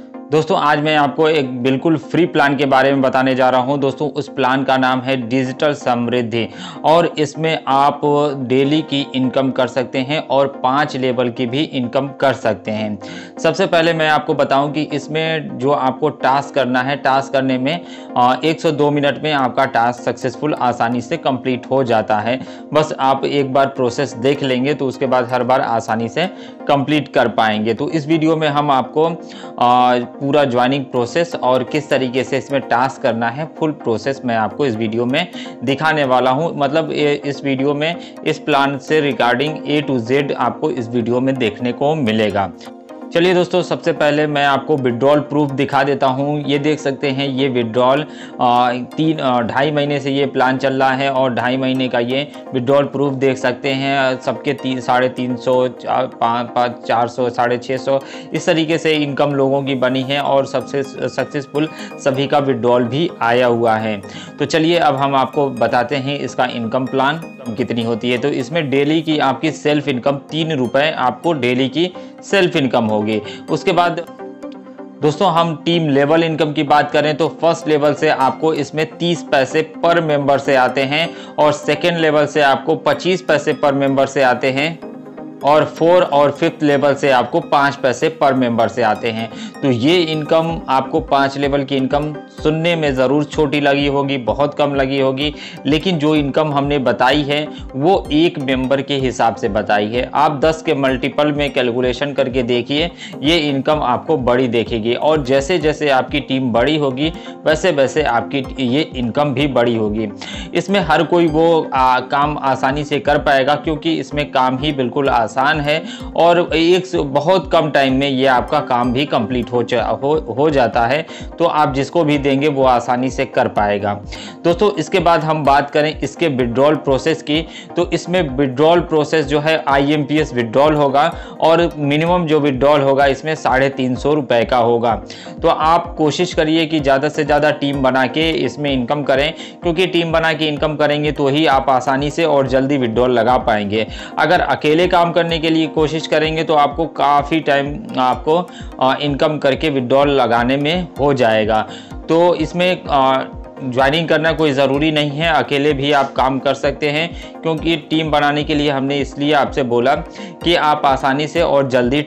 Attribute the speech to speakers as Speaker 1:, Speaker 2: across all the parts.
Speaker 1: दोस्तों आज मैं आपको एक बिल्कुल फ्री प्लान के बारे में बताने जा रहा हूं। दोस्तों उस प्लान का नाम है डिजिटल समृद्धि और इसमें आप डेली की इनकम कर सकते हैं और 5 लेवल की भी इनकम कर सकते हैं। सबसे पहले मैं आपको बताऊं कि इसमें जो आपको टास्क करना है, टास्क करने में 102 मिनट में आपका टास्क सक्सेसफुल आसानी से कंप्लीट हो जाता है। बस आप एक बार प्रोसेस देख लेंगे तो उसके बाद हर बार आसानी से कंप्लीट कर पाएंगे। तो इस वीडियो में हम आपको पूरा ज्वाइनिंग प्रोसेस और किस तरीके से इसमें टास्क करना है, फुल प्रोसेस मैं आपको इस वीडियो में दिखाने वाला हूं। मतलब इस वीडियो में इस प्लान से रिगार्डिंग A to Z आपको इस वीडियो में देखने को मिलेगा। चलिए दोस्तों, सबसे पहले मैं आपको विड्रॉल प्रूफ दिखा देता हूं। ये देख सकते हैं, ये विड्रॉल 2.5 महीने से ये प्लान चल रहा है और 2.5 महीने का ये विड्रॉल प्रूफ देख सकते हैं। सबके 350, 500, 400, 650 इस तरीके से इनकम लोगों की बनी है और सबसे सक्सेसफुल सभी का विड्रॉल भी आया हुआ है। तो चलिए अब हम आपको बताते हैं इसका इनकम प्लान कितनी होती है। तो इसमें डेली की आपकी सेल्फ इनकम 3 रुपये आपको डेली की सेल्फ इनकम होगी। उसके बाद दोस्तों हम टीम लेवल इनकम की बात करें तो फर्स्ट लेवल से आपको इसमें 30 पैसे पर मेंबर से आते हैं और सेकेंड लेवल से आपको 25 पैसे पर मेंबर से आते हैं और 4 और 5th लेवल से आपको 5 पैसे पर मेंबर से आते हैं। तो ये इनकम आपको 5 लेवल की इनकम सुनने में ज़रूर छोटी लगी होगी, बहुत कम लगी होगी, लेकिन जो इनकम हमने बताई है वो एक मेंबर के हिसाब से बताई है। आप 10 के मल्टीपल में कैलकुलेशन करके देखिए, ये इनकम आपको बड़ी देखेगी और जैसे जैसे आपकी टीम बड़ी होगी वैसे वैसे आपकी ये इनकम भी बड़ी होगी। इसमें हर कोई वो काम आसानी से कर पाएगा क्योंकि इसमें काम ही बिल्कुल आसान है और एक बहुत कम टाइम में ये आपका काम भी कंप्लीट हो जाता है। तो आप जिसको भी देंगे वो आसानी से कर पाएगा। दोस्तों इसके बाद हम बात करें इसके विड्रॉल प्रोसेस की, तो इसमें विड्रॉल प्रोसेस जो है IMPS विड्रॉल होगा और मिनिमम जो विड्रॉल होगा इसमें 350 रुपए का होगा। तो आप कोशिश करिए कि ज़्यादा से ज़्यादा टीम बना के इसमें इनकम करें, क्योंकि टीम बना के इनकम करेंगे तो ही आप आसानी से और जल्दी विड्रॉल लगा पाएंगे। अगर अकेले काम करने के लिए कोशिश करेंगे तो आपको काफ़ी टाइम आपको इनकम करके विड्रॉल लगाने में हो जाएगा। तो इसमें ज्वाइनिंग करना कोई ज़रूरी नहीं है, अकेले भी आप काम कर सकते हैं, क्योंकि टीम बनाने के लिए हमने इसलिए आपसे बोला कि आप आसानी से और जल्दी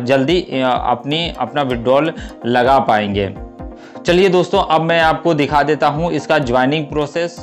Speaker 1: अपना विड्रॉल लगा पाएंगे। चलिए दोस्तों अब मैं आपको दिखा देता हूं इसका ज्वाइनिंग प्रोसेस।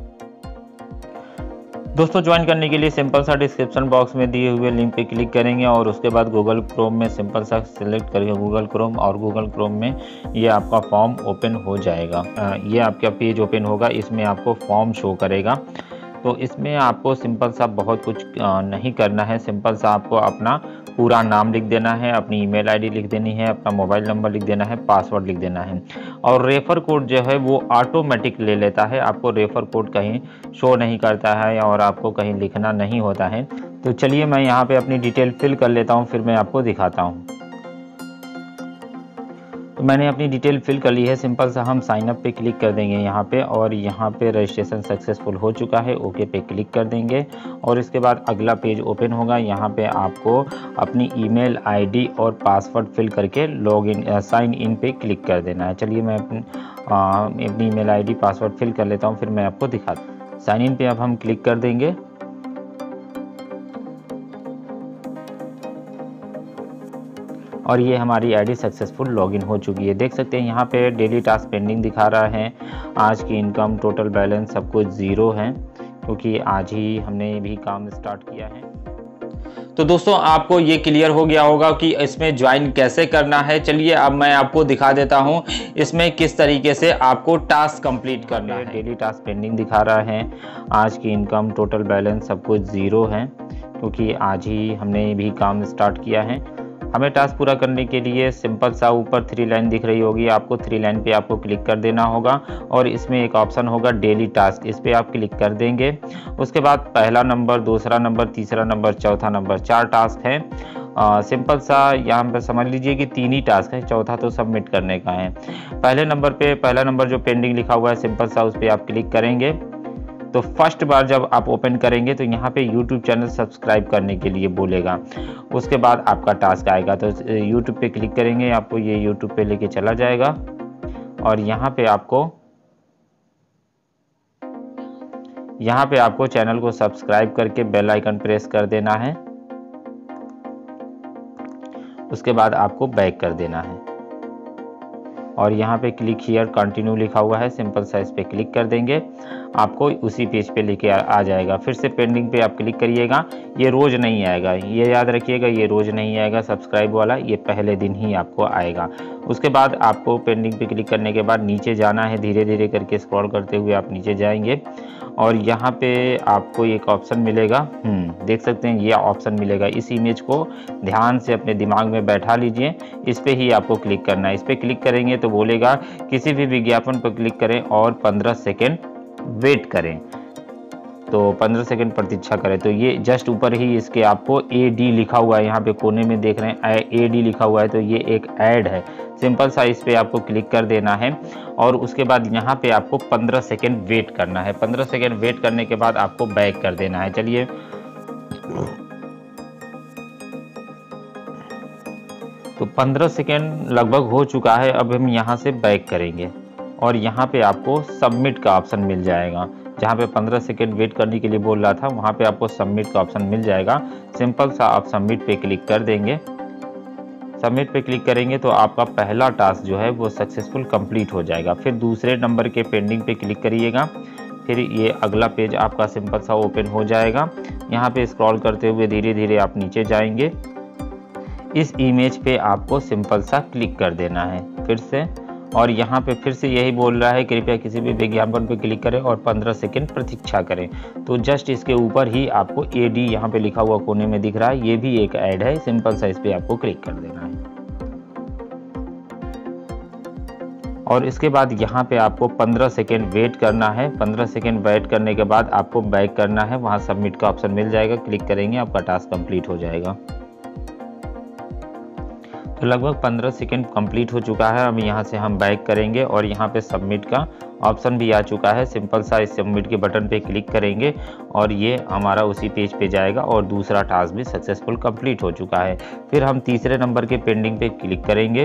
Speaker 1: दोस्तों ज्वाइन करने के लिए सिंपल सा डिस्क्रिप्शन बॉक्स में दिए हुए लिंक पे क्लिक करेंगे और उसके बाद गूगल क्रोम में सिंपल सा सिलेक्ट करेंगे गूगल क्रोम और गूगल क्रोम में ये आपका फॉर्म ओपन हो जाएगा। ये आपका पेज ओपन होगा, इसमें आपको फॉर्म शो करेगा। तो इसमें आपको सिंपल सा बहुत कुछ नहीं करना है। सिंपल सा आपको अपना पूरा नाम लिख देना है, अपनी ईमेल आईडी लिख देनी है, अपना मोबाइल नंबर लिख देना है, पासवर्ड लिख देना है और रेफर कोड जो है वो ऑटोमेटिक ले लेता है। आपको रेफर कोड कहीं शो नहीं करता है और आपको कहीं लिखना नहीं होता है। तो चलिए मैं यहाँ पे अपनी डिटेल फिल कर लेता हूँ, फिर मैं आपको दिखाता हूँ। तो मैंने अपनी डिटेल फिल कर ली है। सिंपल सा हम साइन अप पे क्लिक कर देंगे यहाँ पे और यहाँ पे रजिस्ट्रेशन सक्सेसफुल हो चुका है, ओके पे क्लिक कर देंगे और इसके बाद अगला पेज ओपन होगा। यहाँ पे आपको अपनी ईमेल आईडी और पासवर्ड फिल करके लॉगिन साइन इन पे क्लिक कर देना है। चलिए मैं अपनी ईमेल आईडी पासवर्ड फिल कर लेता हूँ, फिर मैं आपको दिखाता हूँ। साइन इन पे अब हम क्लिक कर देंगे और ये हमारी आईडी सक्सेसफुल लॉगिन हो चुकी है। देख सकते हैं यहाँ पे डेली टास्क पेंडिंग दिखा रहा है। आज की इनकम, टोटल बैलेंस सब कुछ 0 है क्योंकि आज ही हमने भी काम स्टार्ट किया है। तो दोस्तों आपको ये क्लियर हो गया होगा कि इसमें ज्वाइन कैसे करना है। चलिए अब मैं आपको दिखा देता हूँ इसमें किस तरीके से आपको टास्क कंप्लीट करना है। डेली टास्क पेंडिंग दिखा रहा है। आज की इनकम, टोटल बैलेंस सब कुछ 0 है क्योंकि आज ही हमने भी काम स्टार्ट किया है। हमें टास्क पूरा करने के लिए सिंपल सा ऊपर 3 लाइन दिख रही होगी, आपको 3 लाइन पे आपको क्लिक कर देना होगा और इसमें एक ऑप्शन होगा डेली टास्क, इस पे आप क्लिक कर देंगे। उसके बाद पहला नंबर, दूसरा नंबर, तीसरा नंबर, चौथा नंबर, 4 टास्क हैं। सिंपल सा यहाँ पर समझ लीजिए कि 3 ही टास्क है, चौथा तो सबमिट करने का है। पहले नंबर पे पहला नंबर जो पेंडिंग लिखा हुआ है सिंपल सा उस पर आप क्लिक करेंगे तो फर्स्ट बार जब आप ओपन करेंगे तो यहाँ पे YouTube चैनल सब्सक्राइब करने के लिए बोलेगा। उसके बाद आपका टास्क आएगा, तो YouTube पे क्लिक करेंगे, आपको ये YouTube पे लेके चला जाएगा और यहाँ पे आपको चैनल को सब्सक्राइब करके बेल आइकन प्रेस कर देना है। उसके बाद आपको बैक कर देना है और यहाँ पे क्लिक हियर कंटिन्यू लिखा हुआ है, सिंपल सा इस पे क्लिक कर देंगे, आपको उसी पेज पे लेके आ जाएगा। फिर से पेंडिंग पे आप क्लिक करिएगा, ये रोज़ नहीं आएगा, ये याद रखिएगा, ये रोज़ नहीं आएगा सब्सक्राइब वाला, ये पहले दिन ही आपको आएगा। उसके बाद आपको पेंडिंग पे क्लिक करने के बाद नीचे जाना है, धीरे धीरे करके स्क्रॉल करते हुए आप नीचे जाएंगे और यहाँ पे आपको एक ऑप्शन मिलेगा, देख सकते हैं ये ऑप्शन मिलेगा। इस इमेज को ध्यान से अपने दिमाग में बैठा लीजिए, इस पे ही आपको क्लिक करना है। इस पे क्लिक करेंगे तो बोलेगा किसी भी विज्ञापन पर क्लिक करें और 15 सेकेंड वेट करें, तो 15 सेकेंड प्रतीक्षा करें। तो ये जस्ट ऊपर ही इसके आपको AD लिखा हुआ है, यहाँ पे कोने में देख रहे हैं AD लिखा हुआ है, तो ये एक ऐड है। सिंपल सा इस पे आपको क्लिक कर देना है और उसके बाद यहाँ पे आपको 15 सेकेंड वेट करना है। 15 सेकेंड वेट करने के बाद आपको बैक कर देना है। चलिए तो 15 सेकेंड लगभग हो चुका है, अब हम यहाँ से बैक करेंगे और यहाँ पे आपको सबमिट का ऑप्शन मिल जाएगा। जहाँ पे 15 सेकेंड वेट करने के लिए बोल रहा था वहाँ पे आपको सबमिट का ऑप्शन मिल जाएगा। सिंपल सा आप सबमिट पे क्लिक कर देंगे। सबमिट पे क्लिक करेंगे तो आपका पहला टास्क जो है वो सक्सेसफुल कंप्लीट हो जाएगा। फिर दूसरे नंबर के पेंडिंग पे क्लिक करिएगा, फिर ये अगला पेज आपका सिंपल सा ओपन हो जाएगा। यहाँ पे स्क्रॉल करते हुए धीरे धीरे आप नीचे जाएंगे, इस इमेज पे आपको सिंपल सा क्लिक कर देना है फिर से, और यहाँ पे फिर से यही बोल रहा है कृपया किसी भी विज्ञापन पे क्लिक करें और 15 सेकेंड प्रतीक्षा करें। तो जस्ट इसके ऊपर ही आपको AD यहाँ पे लिखा हुआ कोने में दिख रहा है, ये भी एक ऐड है। सिंपल सा इस पे आपको क्लिक कर देना है और इसके बाद यहाँ पे आपको 15 सेकेंड वेट करना है। 15 सेकेंड वेट करने के बाद आपको बैक करना है, वहाँ सबमिट का ऑप्शन मिल जाएगा, क्लिक करेंगे आपका टास्क कंप्लीट हो जाएगा। तो लगभग 15 सेकेंड कंप्लीट हो चुका है। अब यहाँ से हम बैक करेंगे और यहाँ पे सबमिट का ऑप्शन भी आ चुका है। सिंपल सा इस सबमिट के बटन पे क्लिक करेंगे और ये हमारा उसी पेज पे जाएगा और दूसरा टास्क भी सक्सेसफुल कंप्लीट हो चुका है। फिर हम तीसरे नंबर के पेंडिंग पे क्लिक करेंगे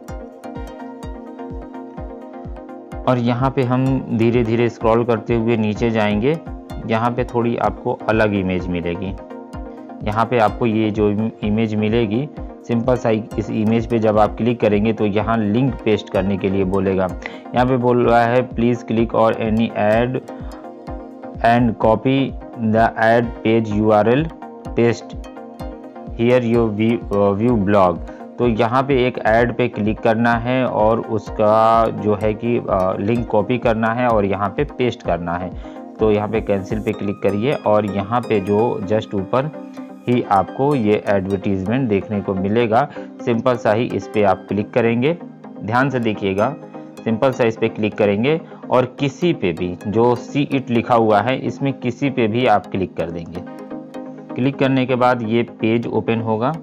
Speaker 1: और यहाँ पे हम धीरे धीरे स्क्रॉल करते हुए नीचे जाएंगे। यहाँ पे थोड़ी आपको अलग इमेज मिलेगी। यहाँ पे आपको ये जो इमेज मिलेगी, सिंपल सा इस इमेज पे जब आप क्लिक करेंगे तो यहाँ लिंक पेस्ट करने के लिए बोलेगा। यहाँ पे बोल रहा है प्लीज़ क्लिक और any ad and copy the ad page URL paste here your view blog. तो यहाँ पे एक ऐड पे क्लिक करना है और उसका जो है कि लिंक कॉपी करना है और यहाँ पे पेस्ट करना है। तो यहाँ पे कैंसिल पे क्लिक करिए और यहाँ पे जो जस्ट ऊपर ही आपको ये एडवर्टीजमेंट देखने को मिलेगा। सिंपल सा ही इस पे आप क्लिक करेंगे, ध्यान से देखिएगा। सिंपल सा इस पे क्लिक करेंगे और किसी पे भी जो सी इट लिखा हुआ है इसमें किसी पे भी आप क्लिक कर देंगे। क्लिक करने के बाद ये पेज ओपन होगा।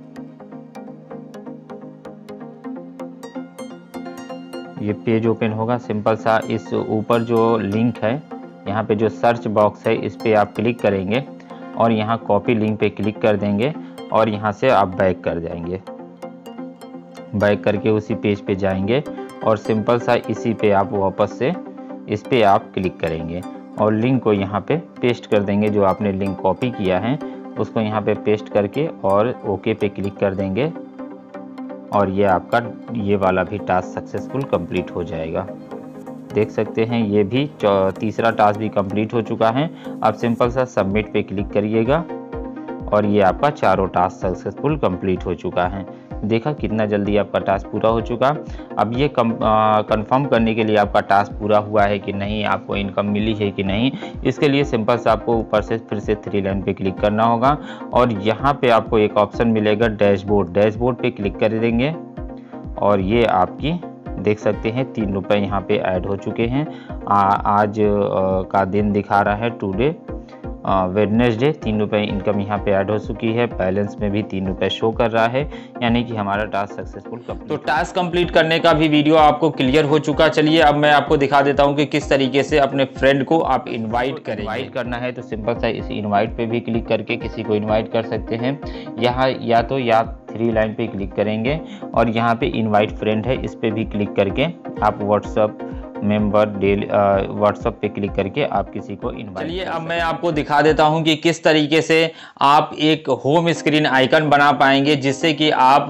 Speaker 1: ये पेज ओपन होगा। सिंपल सा इस ऊपर जो लिंक है, यहाँ पे जो सर्च बॉक्स है, इस पे आप क्लिक करेंगे और यहाँ कॉपी लिंक पे क्लिक कर देंगे और यहाँ से आप बैक कर जाएंगे। बैक करके उसी पेज पे जाएंगे और सिंपल सा इसी पे आप वापस से इस पे आप क्लिक करेंगे और लिंक को यहाँ पे पेस्ट कर देंगे। जो आपने लिंक कॉपी किया है उसको यहाँ पे पेस्ट करके और ओके पे क्लिक कर देंगे और ये आपका ये वाला भी टास्क सक्सेसफुल कंप्लीट हो जाएगा। देख सकते हैं ये भी तीसरा टास्क भी कंप्लीट हो चुका है। अब सिंपल सा सबमिट पे क्लिक करिएगा और ये आपका चारों टास्क सक्सेसफुल कंप्लीट हो चुका है। देखा कितना जल्दी आपका टास्क पूरा हो चुका। अब ये कंफर्म करने के लिए आपका टास्क पूरा हुआ है कि नहीं, आपको इनकम मिली है कि नहीं, इसके लिए सिंपल सा आपको ऊपर से फिर से 3 लाइन पे क्लिक करना होगा और यहाँ पे आपको एक ऑप्शन मिलेगा डैशबोर्ड। डैशबोर्ड पे क्लिक कर देंगे और ये आपकी देख सकते हैं 3 रुपये यहाँ पे ऐड हो चुके हैं। आज का दिन दिखा रहा है टुडे वेडनेसडे 3 रुपये इनकम यहाँ पे ऐड हो चुकी है। बैलेंस में भी 3 रुपये शो कर रहा है, यानी कि हमारा टास्क सक्सेसफुल कंप्लीट। तो टास्क कंप्लीट करने का भी वीडियो आपको क्लियर हो चुका। चलिए अब मैं आपको दिखा देता हूँ कि किस तरीके से अपने फ्रेंड को आप इन्वाइट करें। इन्वाइट करना है तो सिंपल सा इस इन्वाइट पे भी क्लिक करके किसी को इन्वाइट कर सकते हैं। यहाँ या 3 लाइन पे क्लिक करेंगे और यहाँ पे इनवाइट फ्रेंड है, इस पे भी क्लिक करके आप व्हाट्सएप मेंबर डेली व्हाट्सएप पे क्लिक करके आप किसी को इनवाइट। चलिए अब मैं आपको दिखा देता हूं कि किस तरीके से आप एक होम स्क्रीन आइकन बना पाएंगे, जिससे कि आप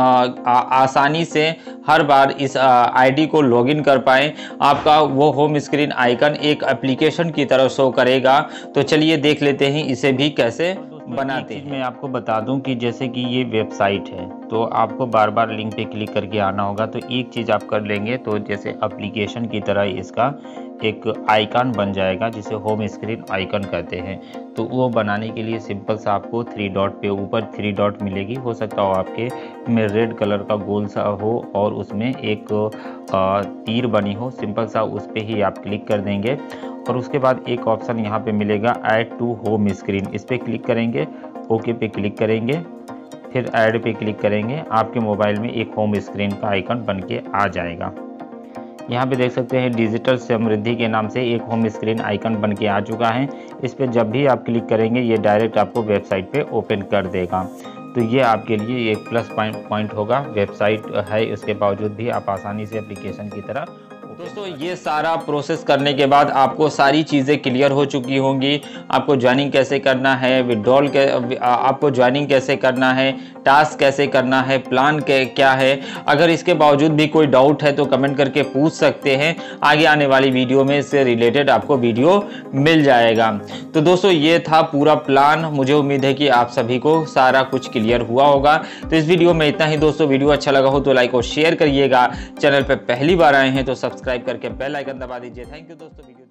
Speaker 1: आसानी से हर बार इस आईडी को लॉगिन कर पाएं। आपका वो होम स्क्रीन आइकन एक एप्लीकेशन की तरह शो करेगा। तो चलिए देख लेते हैं इसे भी कैसे बनाते हैं। मैं आपको बता दूं कि जैसे कि ये वेबसाइट है तो आपको बार बार लिंक पे क्लिक करके आना होगा। तो एक चीज़ आप कर लेंगे तो जैसे एप्लीकेशन की तरह इसका एक आइकन बन जाएगा, जिसे होम स्क्रीन आइकन कहते हैं। तो वो बनाने के लिए सिंपल सा आपको 3 डॉट पे ऊपर 3 डॉट मिलेगी, हो सकता हो आपके में रेड कलर का गोल सा हो और उसमें एक तीर बनी हो। सिंपल सा उस पर ही आप क्लिक कर देंगे और उसके बाद एक ऑप्शन यहाँ पे मिलेगा ऐड टू होम स्क्रीन, इस पर क्लिक करेंगे, ओके पे क्लिक करेंगे, फिर ऐड पे क्लिक करेंगे। आपके मोबाइल में एक होम स्क्रीन का आइकन बन के आ जाएगा। यहाँ पे देख सकते हैं डिजिटल समृद्धि के नाम से एक होम स्क्रीन आइकन बन के आ चुका है। इस पर जब भी आप क्लिक करेंगे ये डायरेक्ट आपको वेबसाइट पे ओपन कर देगा। तो ये आपके लिए एक प्लस पॉइंट होगा। वेबसाइट है उसके बावजूद भी आप आसानी से एप्लीकेशन की तरह। दोस्तों ये सारा प्रोसेस करने के बाद आपको सारी चीज़ें क्लियर हो चुकी होंगी। आपको ज्वाइनिंग कैसे करना है, विड्रॉल आपको ज्वाइनिंग कैसे करना है, टास्क कैसे करना है, प्लान क्या है। अगर इसके बावजूद भी कोई डाउट है तो कमेंट करके पूछ सकते हैं। आगे आने वाली वीडियो में इससे रिलेटेड आपको वीडियो मिल जाएगा। तो दोस्तों ये था पूरा प्लान। मुझे उम्मीद है कि आप सभी को सारा कुछ क्लियर हुआ होगा। तो इस वीडियो में इतना ही दोस्तों। वीडियो अच्छा लगा हो तो लाइक और शेयर करिएगा। चैनल पर पहली बार आए हैं तो सब्सक्राइब करके बेल आइकन दबा दीजिए। थैंक यू दोस्तों। वीडियो